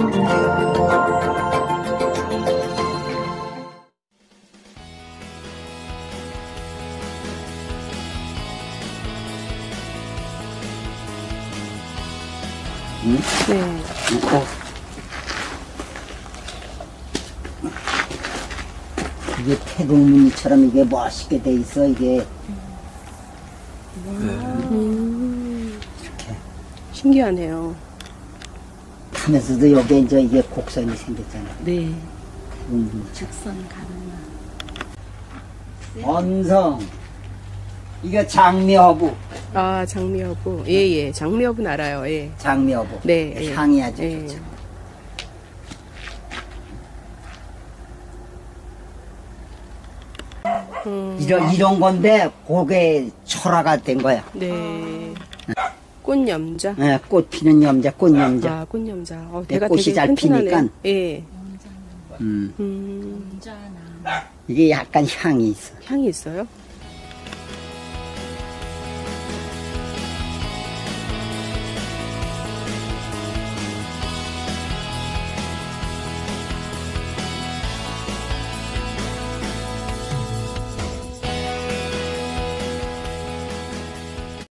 네. 이게 태국무늬처럼 이게 멋있게 돼 있어, 이게. 이렇게. 신기하네요. 타면서도 여기에 이제 이게 곡선이 생겼잖아. 네. 곡선 가는 언성. 이거 장미허브. 아, 장미여부. 예, 예. 장미여부는 알아요. 예. 장미허브. 네. 예. 향이 아주 예. 좋죠. 이런 건데, 그게 철화가 된 거야. 네. 꽃염자? 네, 꽃 피는 염자, 꽃염자. 아, 꽃염자. 대가 꽃이 되게 잘 튼튼하네요. 피니까. 예. 이게 약간 향이 있어. 향이 있어요?